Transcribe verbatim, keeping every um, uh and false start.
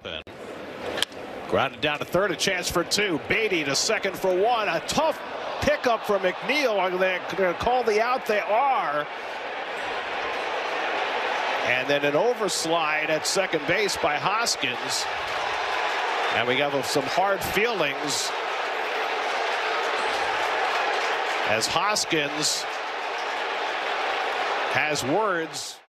bullpen. Grounded down to third, a chance for two. Beatty to second for one. A tough pickup from McNeil. Are they going to call the out? They are. And then an overslide at second base by Hoskins. And we have some hard feelings as Hoskins has words.